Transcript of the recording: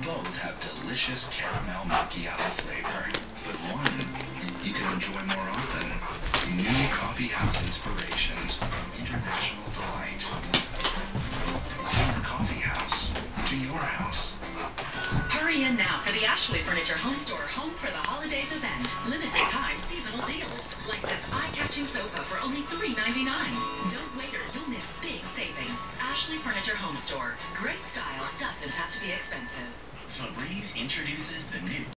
Both have delicious caramel macchiato flavor, but one you can enjoy more often. New coffee house inspirations from international delight. From the coffee house to your house. Hurry in now for the Ashley Furniture Home Store Home for the Holidays event. Limited time seasonal deals, like this eye-catching sofa for only $3.99. Don't wait or you'll miss big savings. Ashley Furniture Home Store. Great style doesn't have to be expensive. Febreze introduces the new